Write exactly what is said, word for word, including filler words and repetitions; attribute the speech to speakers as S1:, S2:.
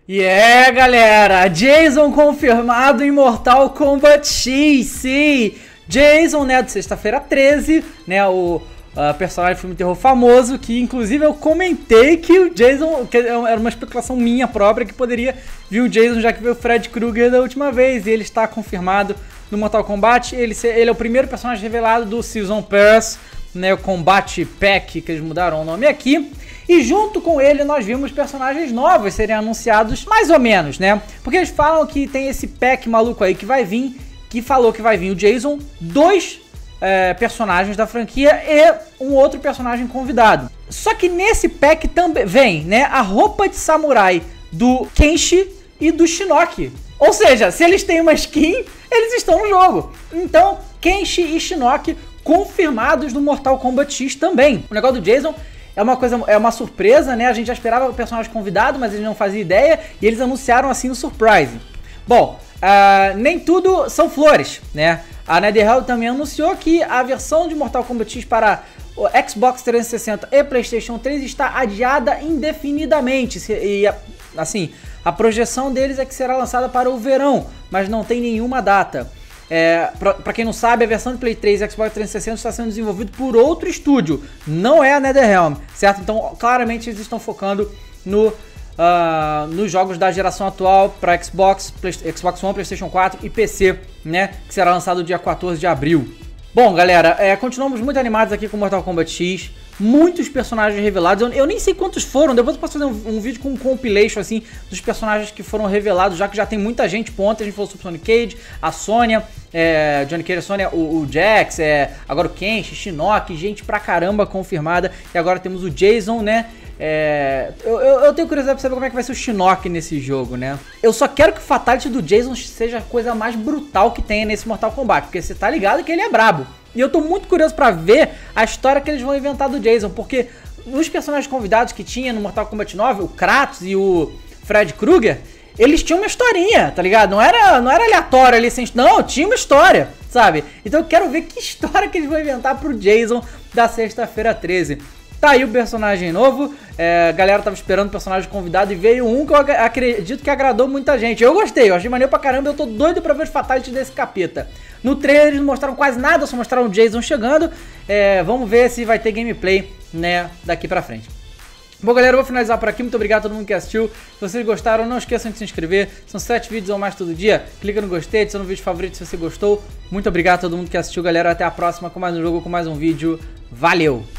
S1: E é, galera, Jason confirmado em Mortal Kombat X, sim! Jason, né, de sexta-feira treze, né, o uh, personagem de filme de terror famoso, que inclusive eu comentei que o Jason, que era uma especulação minha própria, que poderia vir o Jason já que veio o Fred Krueger da última vez, e ele está confirmado no Mortal Kombat. Ele, ele é o primeiro personagem revelado do Season Pass, né, o Combat Pack, que eles mudaram o nome aqui. E junto com ele nós vimos personagens novos serem anunciados, mais ou menos, né? Porque eles falam que tem esse pack maluco aí que vai vir, que falou que vai vir o Jason, dois é, personagens da franquia e um outro personagem convidado. Só que nesse pack também vem, né, a roupa de samurai do Kenshi e do Shinnok. Ou seja, se eles têm uma skin, eles estão no jogo. Então, Kenshi e Shinnok confirmados no Mortal Kombat X também. O negócio do Jason é uma coisa, é uma surpresa, né? A gente já esperava o personagem convidado, mas eles não faziam ideia e eles anunciaram assim no surprise. Bom, uh, nem tudo são flores, né? A NetherRealm também anunciou que a versão de Mortal Kombat X para o Xbox trezentos e sessenta e PlayStation três está adiada indefinidamente. E assim, a projeção deles é que será lançada para o verão, mas não tem nenhuma data. É, pra, pra quem não sabe, a versão de Play três e Xbox trezentos e sessenta está sendo desenvolvido por outro estúdio, não é a NetherRealm, certo? Então, claramente eles estão focando no, uh, nos jogos da geração atual para Xbox, Play, Xbox One, PlayStation quatro e P C, né? Que será lançado dia quatorze de abril. Bom, galera, é, continuamos muito animados aqui com Mortal Kombat X. Muitos personagens revelados, eu, eu nem sei quantos foram, depois eu posso fazer um, um vídeo com um compilation assim dos personagens que foram revelados, já que já tem muita gente. Pô, ontem a gente falou sobre Sonic Cage, a Sonya, é, Johnny Cage, a Sonya, o, o Jax, é, agora o Kenshi, Shinnok, gente pra caramba confirmada, e agora temos o Jason, né? É, eu, eu, eu tenho curiosidade pra saber como é que vai ser o Shinnok nesse jogo, né? Eu só quero que o Fatality do Jason seja a coisa mais brutal que tenha nesse Mortal Kombat, porque você tá ligado que ele é brabo. E eu tô muito curioso pra ver a história que eles vão inventar do Jason, porque os personagens convidados que tinha no Mortal Kombat nove, o Kratos e o Fred Krueger, eles tinham uma historinha, tá ligado? Não era, não era aleatório ali, sem... não, tinha uma história, sabe? Então eu quero ver que história que eles vão inventar pro Jason da sexta-feira treze. Tá aí o personagem novo, é, a galera tava esperando o personagem convidado e veio um que eu acredito que agradou muita gente. Eu gostei, eu achei maneiro pra caramba, eu tô doido pra ver os fatalities desse capeta. No trailer eles não mostraram quase nada, só mostraram o Jason chegando, é, vamos ver se vai ter gameplay, né, daqui pra frente. Bom, galera, eu vou finalizar por aqui, muito obrigado a todo mundo que assistiu. Se vocês gostaram, não esqueçam de se inscrever, são sete vídeos ou mais todo dia. Clica no gostei, adiciona no vídeo favorito se você gostou. Muito obrigado a todo mundo que assistiu, galera, até a próxima com mais um jogo, com mais um vídeo. Valeu!